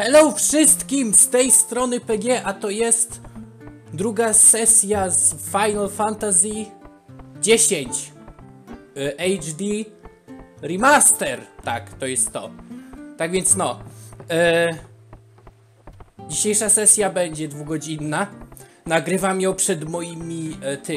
Hello wszystkim z tej strony PG, a to jest druga sesja z Final Fantasy X HD Remaster. Tak, to jest to. Tak więc no, dzisiejsza sesja będzie dwugodzinna. Nagrywam ją przed moimi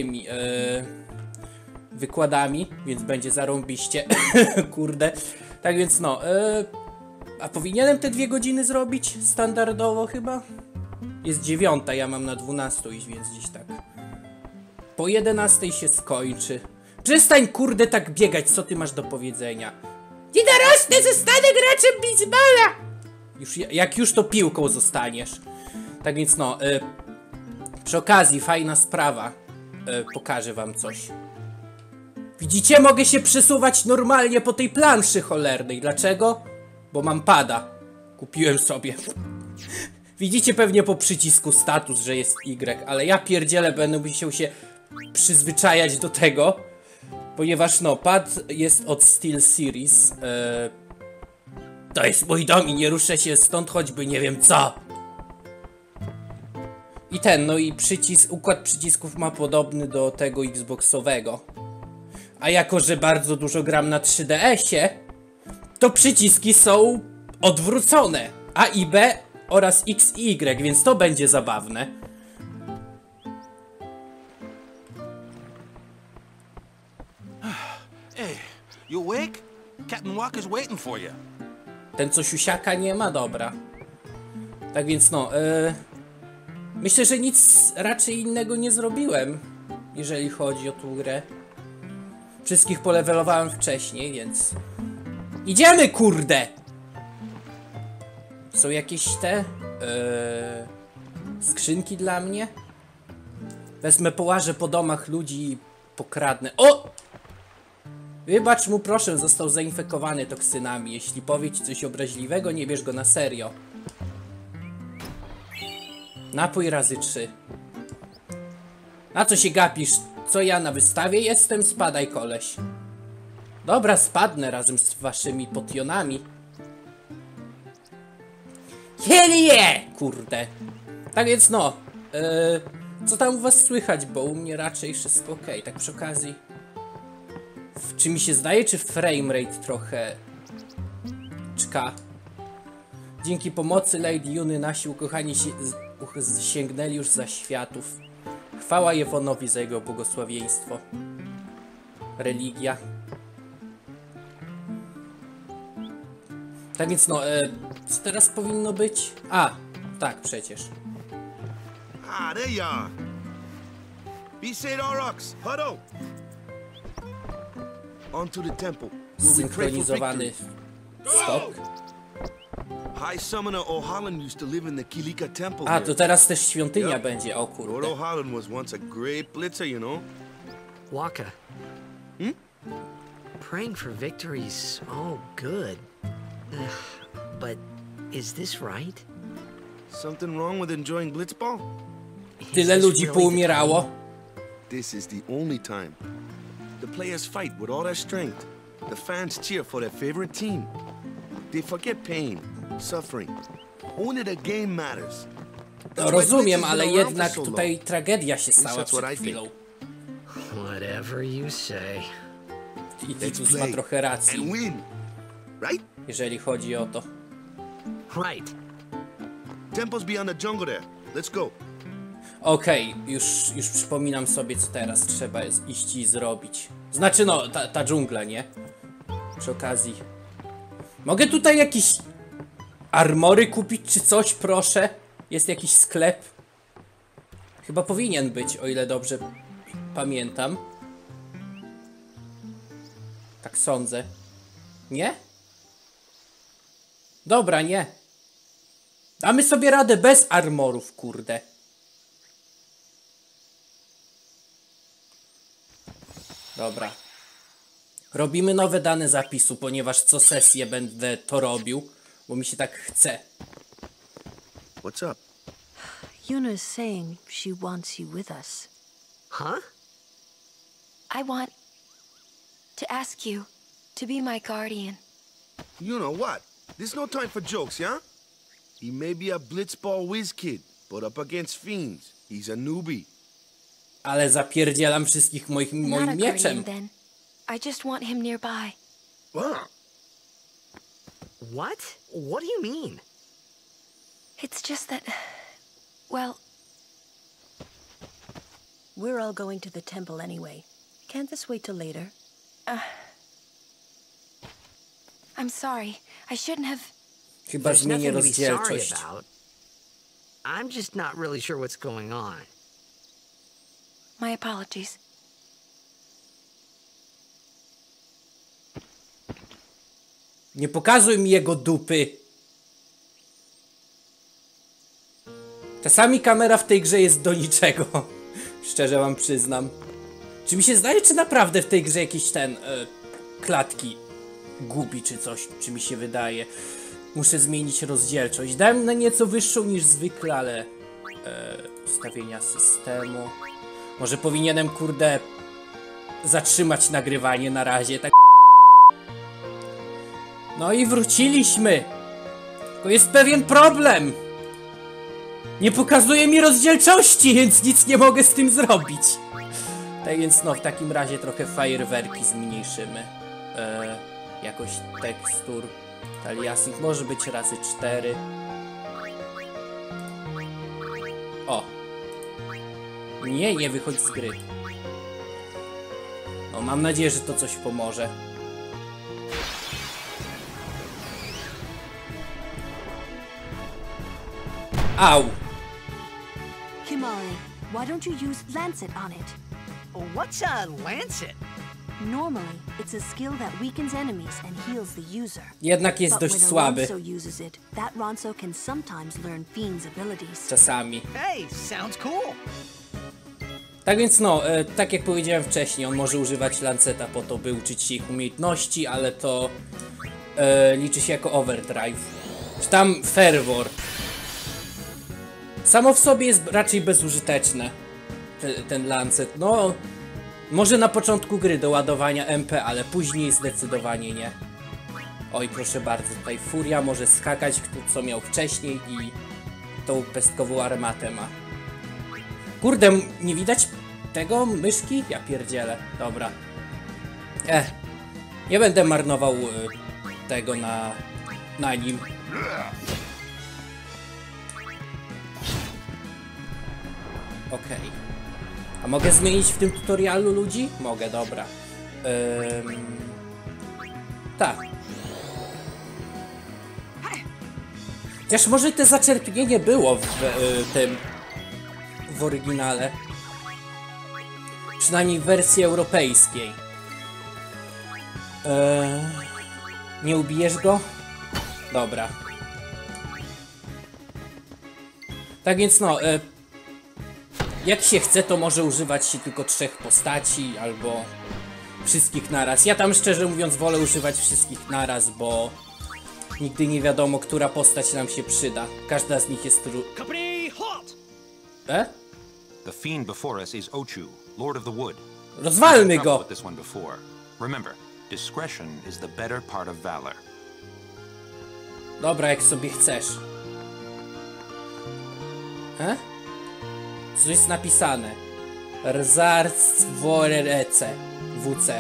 wykładami, więc będzie zarąbiście. Kurde. Tak więc no, a powinienem te 2 godziny zrobić standardowo chyba? Jest 9, ja mam na 12 iść, więc gdzieś tak. Po 11 się skończy. Przestań kurde tak biegać, co ty masz do powiedzenia? Nie dorosnę, zostanę graczem baseballa! Jak już to piłką zostaniesz. Tak więc no, przy okazji fajna sprawa. Pokażę wam coś. Widzicie, mogę się przesuwać normalnie po tej planszy cholernej. Dlaczego? Bo mam pada. Kupiłem sobie. Widzicie pewnie po przycisku status, że jest Y, ale ja pierdzielę, będę musiał się przyzwyczajać do tego, ponieważ no, pad jest od SteelSeries. To jest mój dom i nie ruszę się stąd, choćby nie wiem co. I no i układ przycisków ma podobny do tego Xboxowego. A jako, że bardzo dużo gram na 3DS-ie, to przyciski są odwrócone. A i B oraz X i Y, więc to będzie zabawne. Hey, you awake? Captain Walker's waiting for you. Ten co siusiaka nie ma, dobra. Tak więc no, myślę, że nic raczej innego nie zrobiłem, jeżeli chodzi o tą grę. Wszystkich polewelowałem wcześniej, więc... Idziemy, kurde! Są jakieś te... skrzynki dla mnie? Wezmę, połażę po domach ludzi i pokradnę. O! Wybacz mu proszę, został zainfekowany toksynami. Jeśli powie ci coś obraźliwego, nie bierz go na serio. Napój razy 3. Na co się gapisz? Co ja na wystawie jestem? Spadaj, koleś. Dobra, spadnę razem z waszymi potionami. Hell yeah! Kurde. Tak więc no, co tam u was słychać, bo u mnie raczej wszystko ok. Tak przy okazji, czy mi się zdaje, czy framerate trochę czka? Dzięki pomocy Lady Juny nasi ukochani sięgnęli już za światów. Chwała Jewonowi za jego błogosławieństwo. Religia. Tak więc no, co teraz powinno być? A, tak, przecież. Ah, there you are. Be Saint Aurochs, huddle. On to the temple. Zsynchronizowany skok. High Summoner O'Halloran used to live in the Kilika Temple. A, to teraz też świątynia będzie, o Lord kurde. O'Halloran was once a great blitzer, you know. Waka. Praying for victories, oh good. But is this right? Something wrong with enjoying blitzball? Tyle ludzi poumierało. This is the only time. The players fight with all their strength. The fans cheer for their favorite team. They forget pain, suffering. Only the game matters. No rozumiem, ale jednak tutaj tragedia się stała przed chwilą. Whatever you say. I Titus ma trochę racji, And win, right? jeżeli chodzi o to. Right. Temple's beyond the jungle there. Let's go. Okej, już przypominam sobie, co teraz trzeba iść i zrobić. Znaczy no, ta dżungla, nie? Przy okazji. Mogę tutaj jakieś armory kupić czy coś, proszę? Jest jakiś sklep? Chyba powinien być, o ile dobrze pamiętam. Tak sądzę. Nie? Dobra, nie. Damy sobie radę bez armorów, kurde. Dobra. Robimy nowe dane zapisu, ponieważ co sesję będę to robił, bo mi się tak chce. What's up? Yuna's saying she wants you with us. Huh? I want to ask you to be my guardian. You know what? There's no time for jokes, yeah? He may be a blitzball whiz kid, but up against fiends, he's a newbie. Ale zapierdzielam wszystkich Not moim a guardian, mieczem. then. I just want him nearby. What? What do you mean? It's just that, well, we're all going to the temple anyway. Can't this wait till later? I'm sorry. I shouldn't have. Chyba There's zmienię nothing to be sorry rozdzielczość. about. I'm just not really sure what's going on. My apologies. Nie pokazuj mi jego dupy. Czasami kamera w tej grze jest do niczego. Szczerze wam przyznam. Czy mi się zdaje, czy naprawdę w tej grze jakiś klatki gubi czy coś? Czy mi się wydaje? Muszę zmienić rozdzielczość. Dałem na nieco wyższą niż zwykle, ale ustawienia systemu. Może powinienem, kurde, zatrzymać nagrywanie na razie, tak. No i wróciliśmy. Tylko jest pewien problem. Nie pokazuje mi rozdzielczości, więc nic nie mogę z tym zrobić. Tak więc no, w takim razie trochę fajerwerki zmniejszymy. Jakość tekstur. Aliasing może być razy 4. O. Nie wychodź z gry. No, mam nadzieję, że to coś pomoże. Au! Kimari, why don't you use Lancet on it? What's a lancet? Normally, it's a skill that weakens enemies and heals the user. Jednak jest But dość when a słaby. Ronso uses it, that Ronso can sometimes learn Fiend's abilities. Czasami. Hey, sounds cool. Tak więc no, tak jak powiedziałem wcześniej, on może używać Lanceta po to, by uczyć się ich umiejętności, ale to liczy się jako overdrive. Czy tam fervor. Samo w sobie jest raczej bezużyteczne. Ten Lancet. No, może na początku gry do ładowania MP, ale później zdecydowanie nie. Oj, proszę bardzo, tutaj Furia może skakać, co miał wcześniej i tą pestkową armatę ma. Kurde, nie widać tego myszki? Ja pierdzielę. Dobra. Nie będę marnował tego na nim. Okej. A mogę zmienić w tym tutorialu ludzi? Mogę, dobra. Tak. Chociaż może te zaczerpnienie było w oryginale. Przynajmniej w wersji europejskiej. Nie ubijesz go? Dobra. Tak więc no, jak się chce, to może używać się tylko 3 postaci, albo wszystkich naraz. Ja tam szczerze mówiąc wolę używać wszystkich naraz, bo nigdy nie wiadomo, która postać nam się przyda. Każda z nich jest Company halt! The fiend before us is Ochu, Lord of the Wood. Rozwalmy go! With this one before. Remember, discretion is the better part of valor. Dobra, jak sobie chcesz. Co jest napisane? Rzarstworece WC.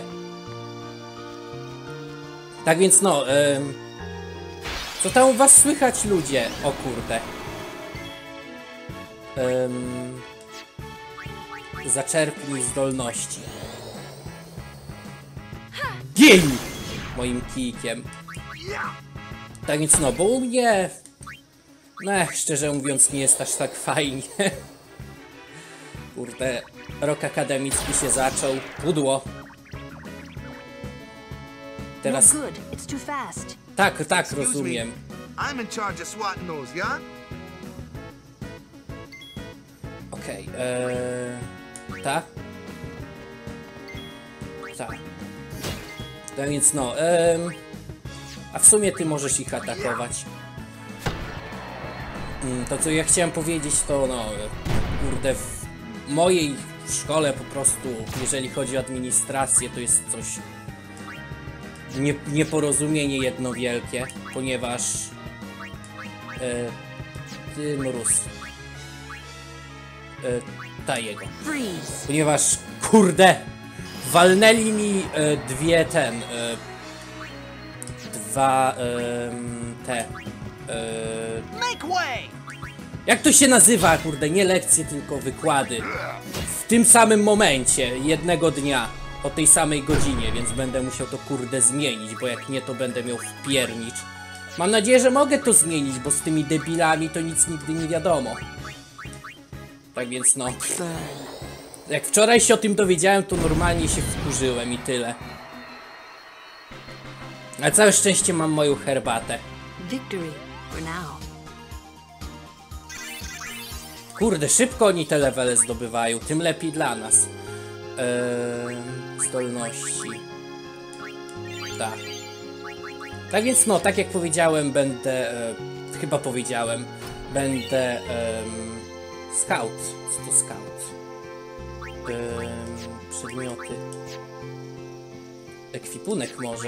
Tak więc no, co tam u was słychać, ludzie? O kurde. Zaczerpnij zdolności. Gin! Moim kijkiem. Tak więc no, bo u mnie... szczerze mówiąc nie jest aż tak fajnie. Kurde, rok akademicki się zaczął. Pudło. Teraz... No good. It's too fast. Tak, rozumiem. I'm in charge of swatting those, yeah? Okej, tak? Tak. Tak więc no, a w sumie ty możesz ich atakować. To co ja chciałem powiedzieć to no, kurde, w mojej szkole po prostu, jeżeli chodzi o administrację, to jest coś nieporozumienie jedno wielkie, ponieważ Ty mróz. Ta jego. Freeze. Ponieważ, kurde, walnęli mi jak to się nazywa, kurde, nie lekcje, tylko wykłady. W tym samym momencie, jednego dnia, o tej samej godzinie, więc będę musiał to, kurde, zmienić, bo jak nie, to będę miał wpiernicz. Mam nadzieję, że mogę to zmienić, bo z tymi debilami to nic nigdy nie wiadomo. Tak więc no. Jak wczoraj się o tym dowiedziałem, to normalnie się wkurzyłem i tyle. Ale całe szczęście mam moją herbatę. Victory for now. Kurde, szybko oni te levele zdobywają, tym lepiej dla nas. Zdolności. Tak. Tak więc no, tak jak powiedziałem, będę... chyba powiedziałem, będę... scout. Co to scout? Przedmioty. Ekwipunek może.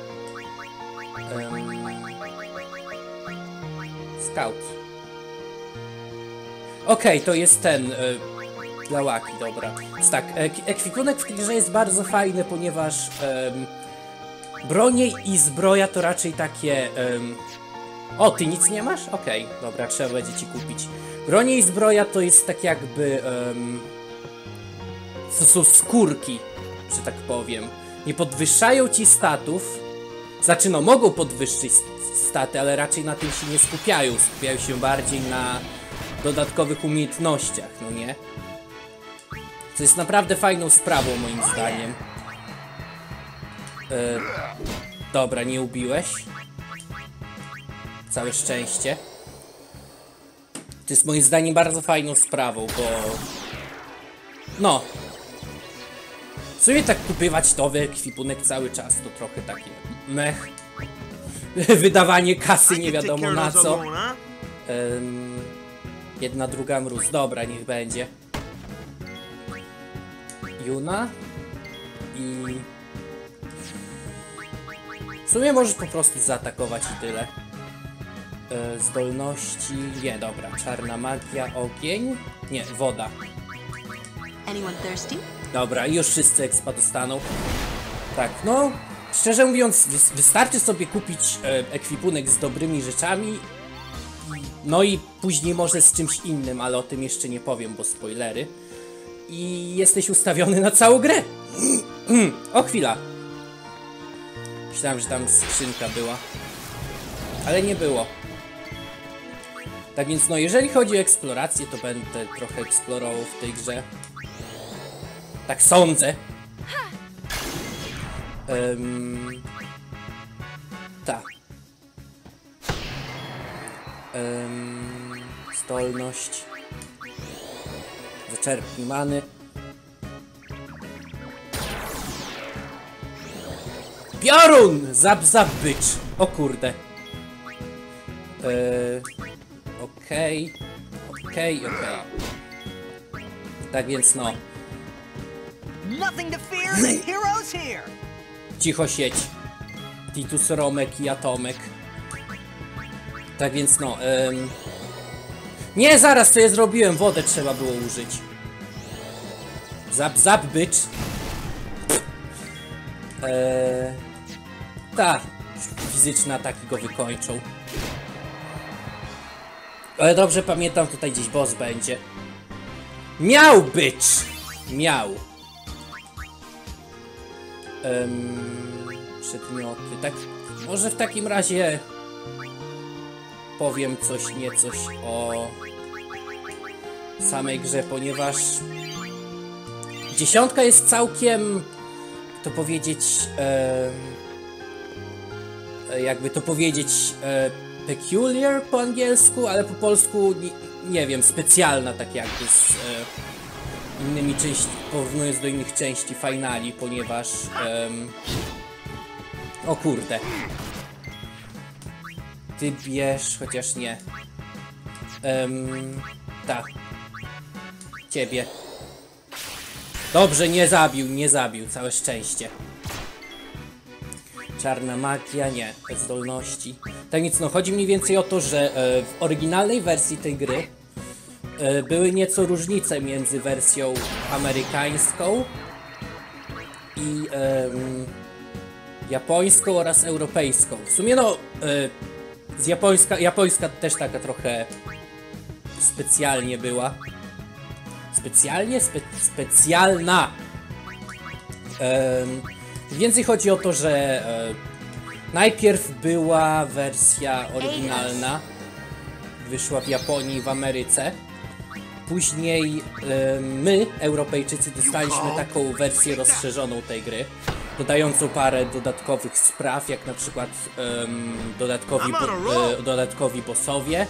Scout. Okej, to jest ten dla łaki, dobra. Tak, ekwipunek w tej grze jest bardzo fajny, ponieważ bronie i zbroja to raczej takie... O, ty nic nie masz? Okej, dobra, trzeba będzie ci kupić. Bronie i zbroja to jest tak jakby... to są skórki, że tak powiem. Nie podwyższają ci statów. Znaczy, no, mogą podwyższyć staty, ale raczej na tym się nie skupiają. Skupiają się bardziej na dodatkowych umiejętnościach, no nie? Co jest naprawdę fajną sprawą, moim zdaniem. Dobra, nie ubiłeś. Całe szczęście. To jest moim zdaniem bardzo fajną sprawą, bo... No. W sumie tak kupywać nowy ekwipunek cały czas to trochę takie mech. Wydawanie kasy nie wiadomo na co. Jedna, druga mróz. Dobra, niech będzie. Yuna. I... W sumie możesz po prostu zaatakować i tyle. Zdolności... Nie, dobra. Czarna magia, ogień. Nie, woda. Anyone thirsty? Dobra, już wszyscy expa dostaną. Tak, no... Szczerze mówiąc, wystarczy sobie kupić ekwipunek z dobrymi rzeczami. No i później może z czymś innym, ale o tym jeszcze nie powiem, bo spoilery. I jesteś ustawiony na całą grę. O, chwila. Myślałem, że tam skrzynka była. Ale nie było. Tak więc no, jeżeli chodzi o eksplorację, to będę trochę eksplorował w tej grze. Tak sądzę. Tak. Zdolność. Zaczerpnij many. Piorun! Zap, zap, bycz. O kurde. Okej. Okej. Tak więc no. Nothing to fear, heroes here. Cicho siedź. Titus, Romek i Atomek. Tak więc no. Nie, zaraz, co ja zrobiłem? Wodę trzeba było użyć. Zap, zap, bycz. Tak. Fizyczne ataki go wykończą. Ale dobrze pamiętam, tutaj gdzieś boss będzie. Miał bycz! Miał. Przedmioty. Tak, może w takim razie powiem coś niecoś o samej grze, ponieważ 10 jest całkiem, to powiedzieć, jakby to powiedzieć, peculiar po angielsku, ale po polsku nie wiem, specjalna tak jakby z innymi częściami, porównując do innych części finali, ponieważ o kurde. Ty bierz, chociaż nie. Tak. Ciebie. Dobrze, nie zabił, całe szczęście. Czarna magia, nie. Zdolności. Tak więc no, chodzi mniej więcej o to, że w oryginalnej wersji tej gry były nieco różnice między wersją amerykańską i japońską oraz europejską. W sumie no, z japońska też taka trochę specjalnie była. Specjalna. Więcej chodzi o to, że najpierw była wersja oryginalna, wyszła w Japonii i w Ameryce. Później my, Europejczycy, dostaliśmy taką wersję rozszerzoną tej gry, dodającą parę dodatkowych spraw, jak na przykład dodatkowi bossowie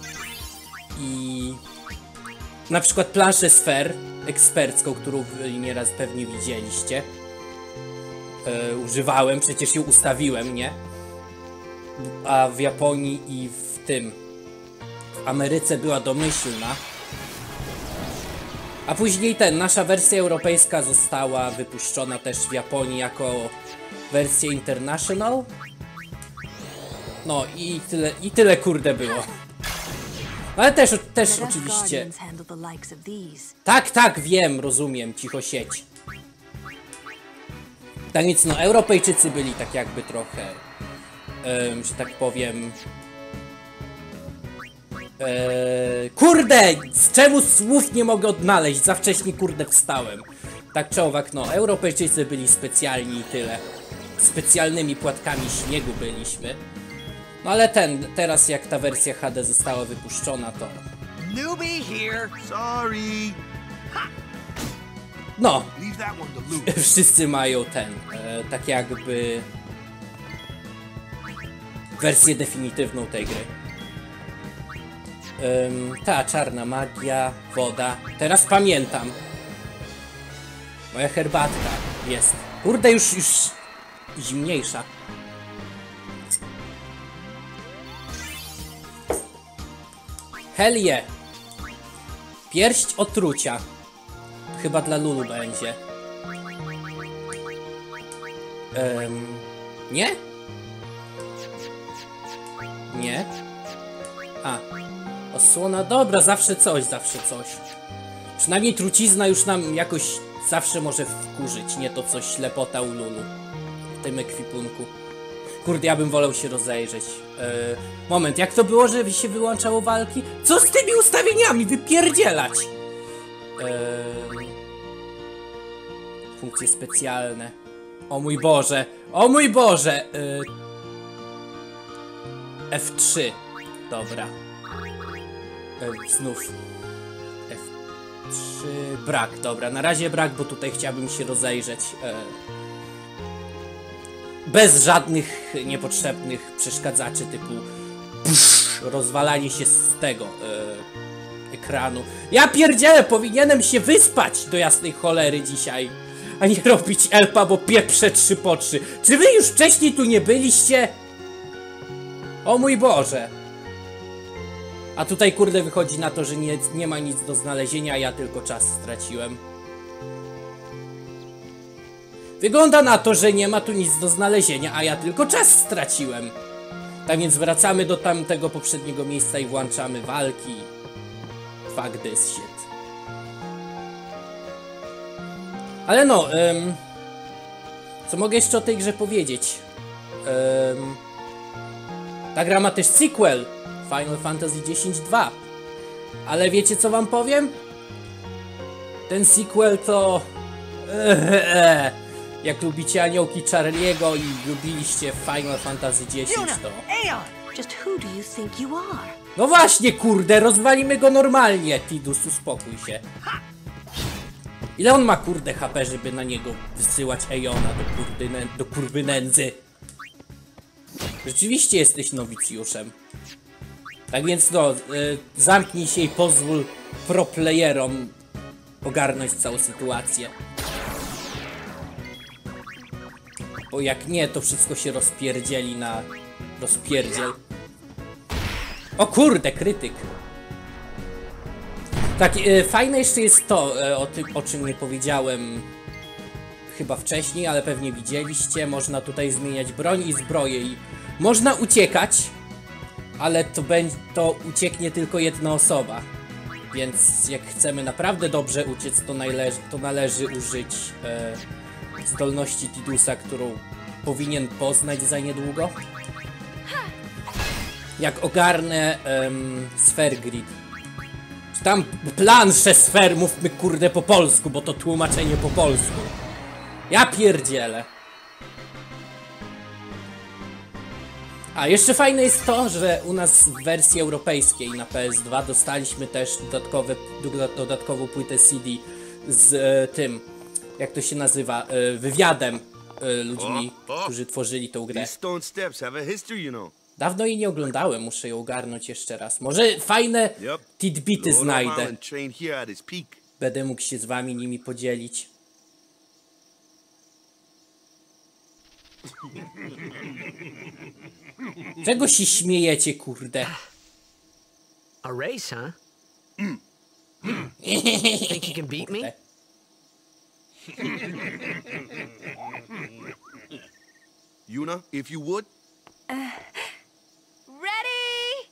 i na przykład planszę sfer ekspercką, którą wy nieraz pewnie widzieliście. Używałem, przecież ją ustawiłem, nie? A w Japonii i w Ameryce była domyślna. A później nasza wersja europejska została wypuszczona też w Japonii jako wersja International. No i tyle kurde było. Ale też oczywiście... Tak, wiem, rozumiem, cicho sieć. Tak więc no, Europejczycy byli tak jakby trochę, że tak powiem... kurde! Z czemu słów nie mogę odnaleźć? Za wcześnie kurde wstałem. Tak czy owak, no, Europejczycy byli specjalni i tyle. Specjalnymi płatkami śniegu byliśmy. No ale teraz jak ta wersja HD została wypuszczona, to... Newbie here. Sorry. No, Leave that one to Luke. wszyscy mają tak jakby... wersję definitywną tej gry. Ta czarna magia, woda. Teraz pamiętam. Moja herbatka jest. Kurde, już zimniejsza. Helie. Pierść otrucia. Chyba dla Lulu będzie. Nie? Nie? A. Osłona, dobra, zawsze coś. Przynajmniej trucizna już nam jakoś zawsze może wkurzyć, nie to co ślepota u Lulu w tym ekwipunku. Kurde, ja bym wolał się rozejrzeć. Moment, jak to było, że się wyłączało walki? Co z tymi ustawieniami? Wypierdzielać! Funkcje specjalne. O mój Boże! O mój Boże! F3. Dobra. Znów F3, brak, dobra, na razie brak, bo tutaj chciałbym się rozejrzeć bez żadnych niepotrzebnych przeszkadzaczy typu rozwalanie się z tego ekranu. Ja pierdzielę, powinienem się wyspać do jasnej cholery dzisiaj, a nie robić elpa, bo pieprze 3 po 3. Czy wy już wcześniej tu nie byliście? O mój Boże. A tutaj kurde wychodzi na to, że nie ma nic do znalezienia, a ja tylko czas straciłem. Wygląda na to, że nie ma tu nic do znalezienia, a ja tylko czas straciłem. Tak więc wracamy do tamtego poprzedniego miejsca i włączamy walki. Fuck this shit. Ale no, co mogę jeszcze o tej grze powiedzieć? Ta gra ma też sequel. Final Fantasy X-2. Ale wiecie co wam powiem? Ten sequel to... Jak lubicie aniołki Charlie'ego i lubiliście Final Fantasy X, to... Just who do you think you are? No właśnie, kurde, rozwalimy go normalnie. Tidus, uspokój się. Ile on ma, kurde, HP, żeby na niego wysyłać Ejona do kurwy nędzy? Rzeczywiście jesteś nowicjuszem. Tak więc no, zamknij się i pozwól pro-playerom ogarnąć całą sytuację. Bo jak nie, to wszystko się rozpierdzieli na rozpierdziel. O kurde, krytyk. Tak, fajne jeszcze jest to, o czym nie powiedziałem chyba wcześniej, ale pewnie widzieliście. Można tutaj zmieniać broń i zbroję i można uciekać ale to ucieknie tylko jedna osoba. Więc jak chcemy naprawdę dobrze uciec, to należy użyć zdolności Tidusa, którą powinien poznać za niedługo. Jak ogarnę Sphere Grid. Czy tam planszę sfer, mówmy kurde po polsku, bo to tłumaczenie po polsku. Ja pierdzielę. A jeszcze fajne jest to, że u nas w wersji europejskiej na PS2 dostaliśmy też dodatkową płytę CD z tym, jak to się nazywa, wywiadem ludźmi, którzy tworzyli tą grę. These stone steps have a history, you know. Dawno jej nie oglądałem, muszę ją ogarnąć jeszcze raz. Może fajne tidbity Lord znajdę. O'Malley trained here at his peak. Będę mógł się z wami nimi podzielić. Czego się śmiejecie, kurde? A race, huh? Think you can beat me? Kurde. Yuna, if you would. Ready?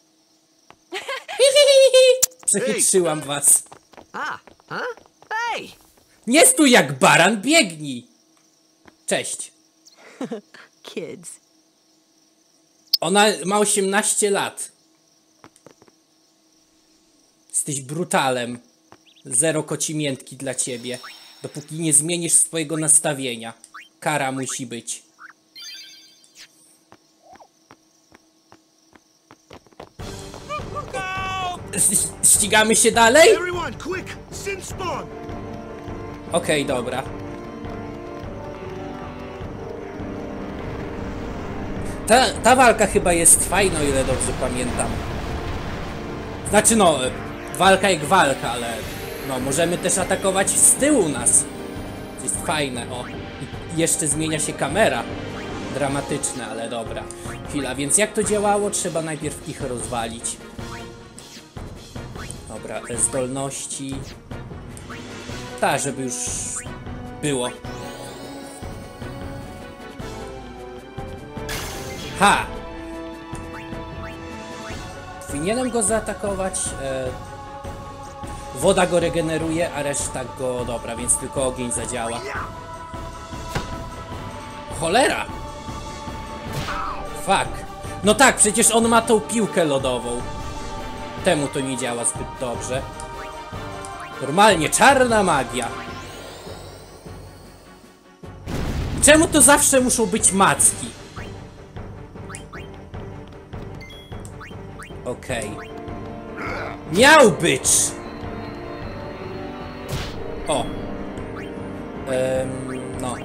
Przechytrzyłam was. Huh? Hey! Nie stój jak baran, biegnij! Cześć. Kids. Ona ma 18 lat. Jesteś brutalem. Zero kocimiętki dla ciebie. Dopóki nie zmienisz swojego nastawienia. Kara musi być. Ścigamy się dalej? Everyone, quick! Sin spawn! Okej, dobra. Ta walka chyba jest fajna, o ile dobrze pamiętam. Znaczy no, walka jak walka, ale no, możemy też atakować z tyłu nas. To jest fajne, o. I jeszcze zmienia się kamera. Dramatyczne, ale dobra. Chwila, więc jak to działało? Trzeba najpierw ich rozwalić. Dobra, zdolności. Tak, żeby już było. Ha! Powinienem go zaatakować. Woda go regeneruje, a reszta go... Dobra, więc tylko ogień zadziała. Cholera! Fuck. No tak, przecież on ma tą piłkę lodową. Temu to nie działa zbyt dobrze. Normalnie, czarna magia. Czemu to zawsze muszą być macki? Okej. Miał być! O. No.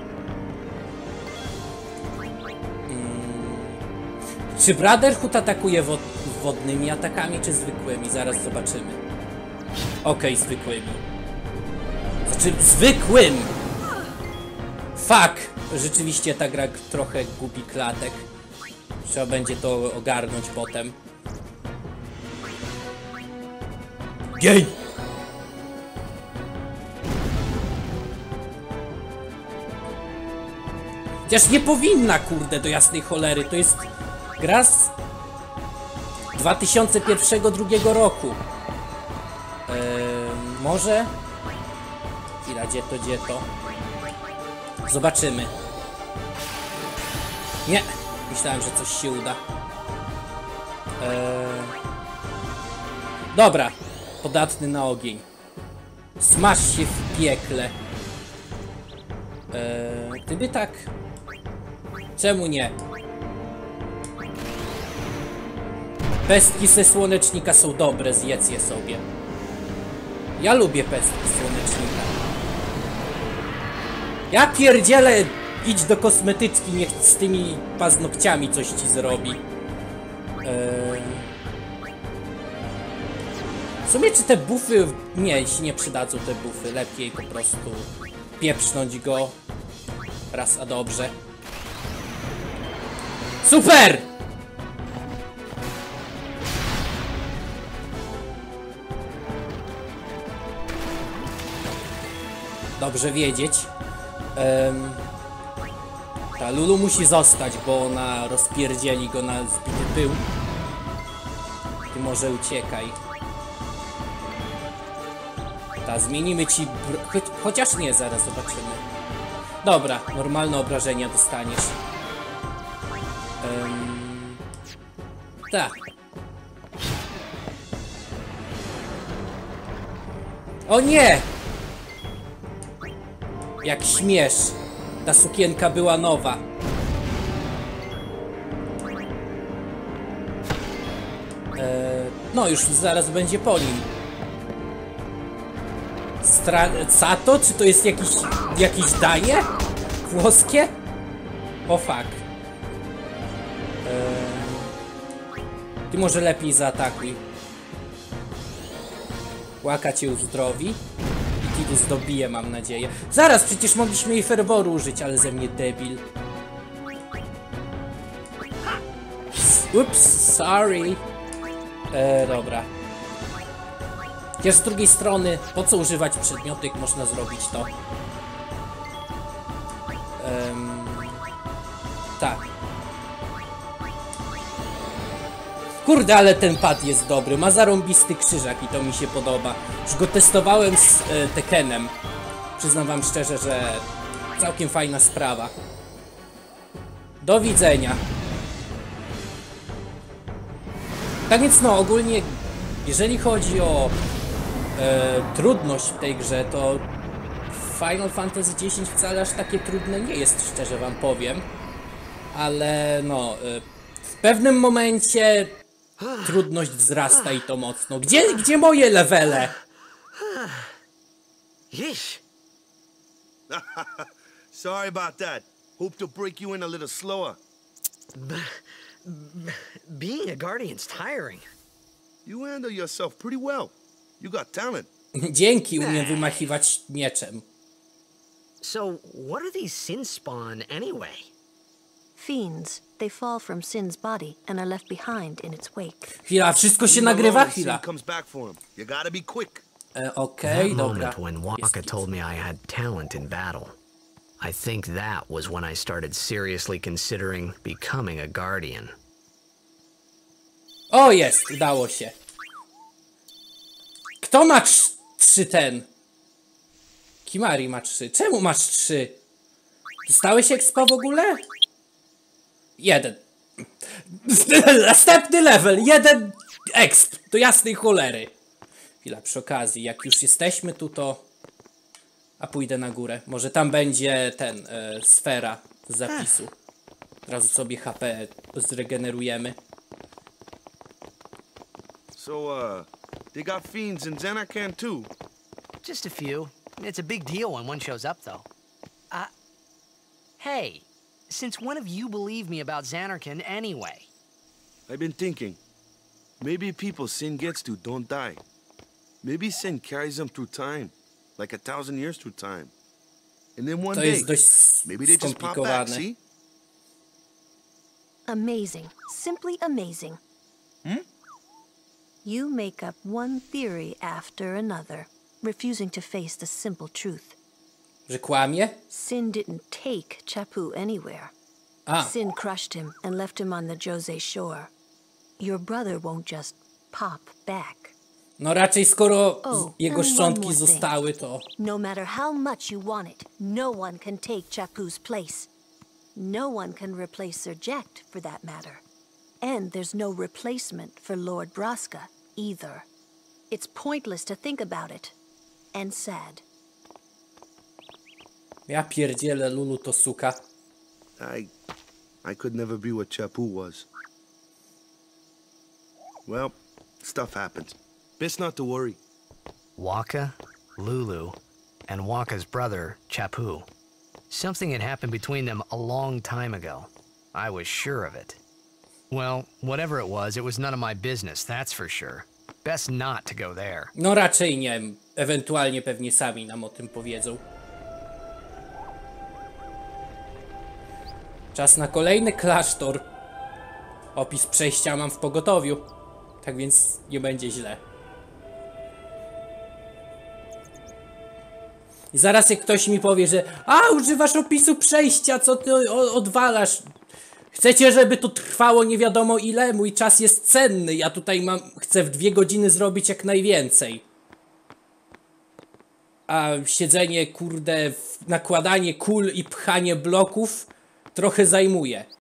Czy Brotherhood atakuje wodnymi atakami, czy zwykłymi? Zaraz zobaczymy. Okej, zwykłymi. Znaczy, zwykłym! Fuck! Rzeczywiście ta gra trochę gubi klatek. Trzeba będzie to ogarnąć potem. Jej! Chociaż nie powinna, kurde, do jasnej cholery. To jest gra z 2001-2002 roku. Może? Chwila, gdzie to? Zobaczymy. Nie! Myślałem, że coś się uda. Dobra. Podatny na ogień. Smaż się w piekle. Gdyby tak... Czemu nie? Pestki ze słonecznika są dobre, zjedz je sobie. Ja lubię pestki słonecznika. Ja pierdzielę, idź do kosmetyczki, niech z tymi paznokciami coś ci zrobi. W sumie czy te bufy... Nie, się nie przydadzą te bufy. Lepiej po prostu pieprznąć go raz a dobrze. Super! Dobrze wiedzieć. Ta Lulu musi zostać, bo ona rozpierdzieli go na zbity pył. Ty może uciekaj. Ta, zmienimy ci... Chociaż nie, zaraz zobaczymy. Dobra, normalne obrażenia dostaniesz. Tak. O nie! Jak śmiesz. Ta sukienka była nowa. No już zaraz będzie po nim. Sato? Czy to jest jakieś danie? Włoskie? O fuck. Ty może lepiej zaatakuj. Łaka cię uzdrowi. I Tidus dobije, mam nadzieję. Zaraz, przecież mogliśmy jej ferworu użyć, ale ze mnie debil. Ups, sorry. Dobra. Chociaż z drugiej strony, po co używać przedmiotu, jak można zrobić to? Tak. Kurde, ale ten pad jest dobry. Ma zarąbisty krzyżak i to mi się podoba. Już go testowałem z Tekkenem. Przyznam wam szczerze, że całkiem fajna sprawa. Do widzenia. Tak więc no, ogólnie jeżeli chodzi o trudność w tej grze, to Final Fantasy X wcale aż takie trudne nie jest, szczerze wam powiem. Ale no, w pewnym momencie trudność wzrasta i to mocno. Gdzie moje levele? Yeesh. Sorry about that. Hope to break you in a little slower. Being a guardian's tiring. You handle yourself pretty well. You got talent. Dzięki, umiem wymachiwać mieczem. So, what are these sin spawn anyway? Fiends. They fall from Sin's body and are left behind in its wake. Chwila, wszystko się Leave him nagrywa? alone, Chwila. Sin comes back for him. You gotta be quick. Okej, That dobra. moment when Waka told me I had talent in battle. I think that was when I started seriously considering becoming a guardian. O, jest, udało się. Kto ma 3 ten? Kimari ma 3. Czemu masz 3? Dostałeś expa w ogóle? 1. Następny level. 1 exp. Do jasnej cholery. Chwila, przy okazji, jak już jesteśmy tu, to... A pójdę na górę. Może tam będzie ten, sfera z zapisu. Od razu sobie HP zregenerujemy. So, they got fiends in Xanarkand too. Just a few. It's a big deal when one shows up, though. Hey, since when have you believed me about Xanarkand anyway? I've been thinking. Maybe people Sin gets to don't die. Maybe Sin carries them through time. Like 1,000 years through time. And then one To day, jest dość maybe they just pop back, skomplikowane. see? Amazing. Simply amazing. You make up one theory after another, refusing to face the simple truth. Że kłamie? Sin didn't take Chappu anywhere. A, Sin crushed him and left him on the Jose shore. Your brother won't just pop back. no raczej skoro Oh, jego and one szczątki more thing. zostały, to... No matter how much you want it, no one can take Chappu's place. No one can replace Sir Jecht, for that matter. And there's no replacement for Lord Braska, either. It's pointless to think about it. And sad. Ja pierdzielę, Lulu to suka. I could never be what Chappu was. Well, stuff happens. Best not to worry. Waka, Lulu, and Waka's brother, Chappu. Something had happened between them a long time ago. I was sure of it. Well, whatever it was none of my business, that's for sure. Best not to go there. No raczej nie. Ewentualnie pewnie sami nam o tym powiedzą. Czas na kolejny klasztor. Opis przejścia mam w pogotowiu. Tak więc nie będzie źle. I zaraz jak ktoś mi powie, że używasz opisu przejścia, co ty odwalasz. Chcecie, żeby to trwało nie wiadomo ile? Mój czas jest cenny. Ja tutaj chcę w 2 godziny zrobić jak najwięcej. A siedzenie, kurde, nakładanie kul i pchanie bloków trochę zajmuje.